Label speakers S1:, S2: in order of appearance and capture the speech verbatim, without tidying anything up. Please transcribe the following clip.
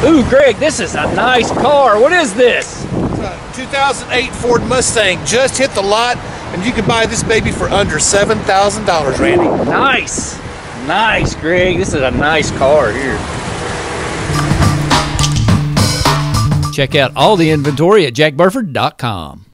S1: Ooh, Greg, this is a nice car. What is this?
S2: It's a two thousand eight Ford Mustang. Just hit the lot, and you can buy this baby for under seven thousand dollars, Randy.
S1: Nice. Nice, Greg. This is a nice car here.
S3: Check out all the inventory at jack burford dot com.